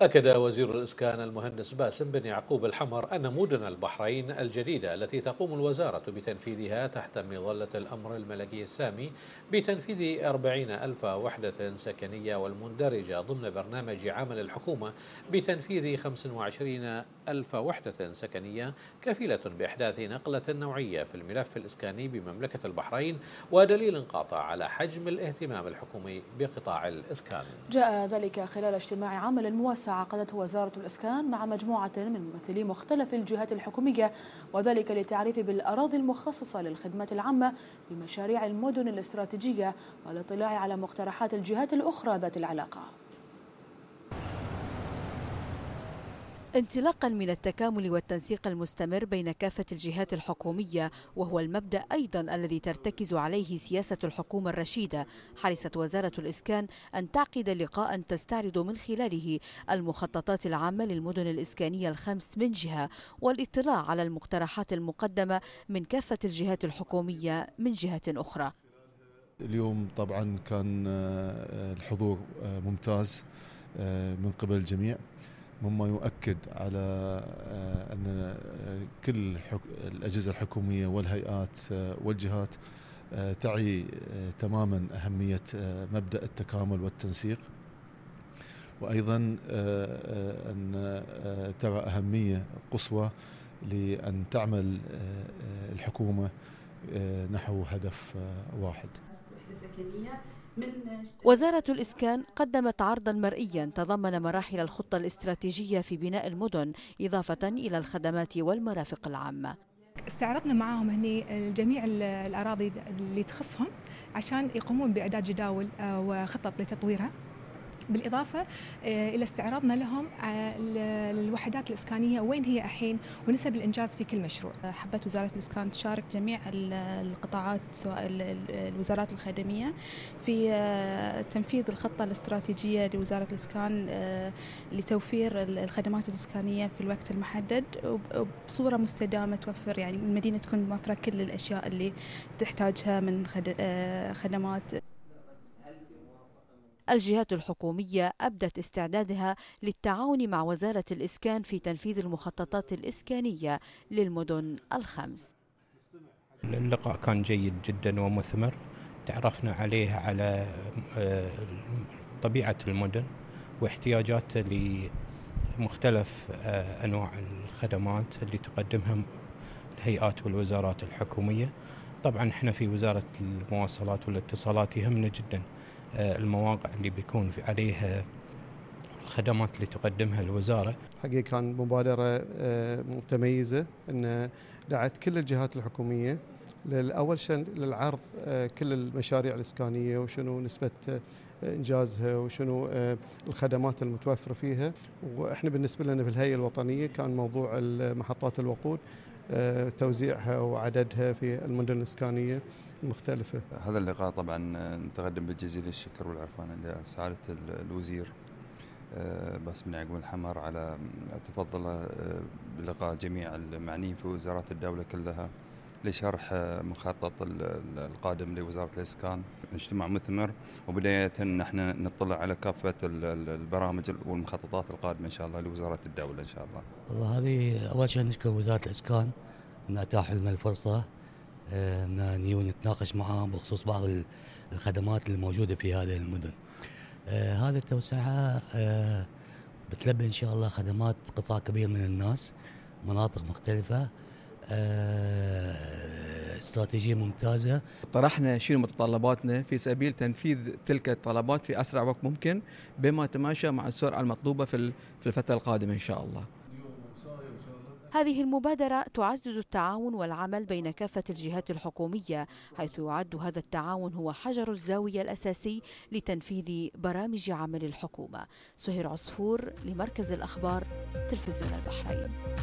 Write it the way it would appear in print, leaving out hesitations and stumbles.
أكد وزير الإسكان المهندس باسم بن يعقوب الحمر أن مدن البحرين الجديدة التي تقوم الوزارة بتنفيذها تحت مظلة الأمر الملكي السامي بتنفيذ 40 ألف وحدة سكنية والمندرجة ضمن برنامج عمل الحكومة بتنفيذ 25 ألف وحدة سكنية كفيلة بإحداث نقلة نوعية في الملف الإسكاني بمملكة البحرين، ودليل قاطع على حجم الاهتمام الحكومي بقطاع الإسكان. جاء ذلك خلال اجتماع عمل موسع عقدته وزارة الإسكان مع مجموعة من ممثلي مختلف الجهات الحكومية، وذلك للتعريف بالأراضي المخصصة للخدمات العامة بمشاريع المدن الاستراتيجية والاطلاع على مقترحات الجهات الأخرى ذات العلاقة. انطلاقا من التكامل والتنسيق المستمر بين كافة الجهات الحكومية، وهو المبدأ أيضا الذي ترتكز عليه سياسة الحكومة الرشيدة، حرصت وزارة الإسكان أن تعقد لقاء تستعرض من خلاله المخططات العامة للمدن الإسكانية الخمس من جهة، والاطلاع على المقترحات المقدمة من كافة الجهات الحكومية من جهة أخرى. اليوم طبعا كان الحضور ممتاز من قبل الجميع، مما يؤكد على أن كل الأجهزة الحكومية والهيئات والجهات تعي تماما أهمية مبدأ التكامل والتنسيق، وأيضا أن ترى أهمية قصوى لأن تعمل الحكومة نحو هدف واحد. وزارة الإسكان قدمت عرضا مرئيا تضمن مراحل الخطة الاستراتيجية في بناء المدن، إضافة إلى الخدمات والمرافق العامة. استعرضنا معاهم هني جميع الأراضي اللي تخصهم عشان يقومون بإعداد جداول وخطط لتطويرها، بالإضافة إلى استعراضنا لهم الوحدات الإسكانية وين هي الحين ونسب الإنجاز في كل مشروع. حبت وزارة الإسكان تشارك جميع القطاعات سواء الوزارات الخدمية في تنفيذ الخطة الاستراتيجية لوزارة الإسكان لتوفير الخدمات الإسكانية في الوقت المحدد وبصورة مستدامة، توفر يعني المدينة تكون موفرة كل الأشياء اللي تحتاجها من خدمات. الجهات الحكومية أبدت استعدادها للتعاون مع وزارة الإسكان في تنفيذ المخططات الإسكانية للمدن الخمس. اللقاء كان جيد جدا ومثمر، تعرفنا عليه على طبيعة المدن واحتياجات لمختلف أنواع الخدمات اللي تقدمها الهيئات والوزارات الحكومية. طبعا احنا في وزارة المواصلات والاتصالات يهمنا جدا المواقع اللي بيكون في عليها الخدمات اللي تقدمها الوزارة. حقيقة كان مبادرة متميزة أن دعت كل الجهات الحكومية للأول شيء للعرض كل المشاريع الإسكانية وشنو نسبة إنجازها وشنو الخدمات المتوفرة فيها. وإحنا بالنسبة لنا في الهيئة الوطنية كان موضوع محطات الوقود توزيعها وعددها في المدن الإسكانية المختلفة. هذا اللقاء طبعا نتقدم بجزيل الشكر والعرفان لسعادة الوزير باسم بن يعقوب الحمر على تفضله بلقاء جميع المعنيين في وزارات الدولة كلها لشرح مخطط القادم لوزارة الإسكان. اجتماع مثمر، وبداية نحن نطلع على كافة البرامج والمخططات القادمة إن شاء الله لوزارة الدولة إن شاء الله. والله هذه أول شيء نشكر وزارة الإسكان أن أتاحوا لنا الفرصة أن نيجي نتناقش معهم بخصوص بعض الخدمات الموجودة في هذه المدن. هذه التوسعة بتلبي إن شاء الله خدمات قطاع كبير من الناس، مناطق مختلفة، استراتيجية ممتازة. طرحنا شنو متطلباتنا في سبيل تنفيذ تلك الطلبات في أسرع وقت ممكن بما يتماشى مع السرعة المطلوبة في الفترة القادمة إن شاء الله. هذه المبادرة تعزز التعاون والعمل بين كافة الجهات الحكومية، حيث يعد هذا التعاون هو حجر الزاوية الأساسي لتنفيذ برامج عمل الحكومة. سهير عصفور لمركز الأخبار تلفزيون البحرين.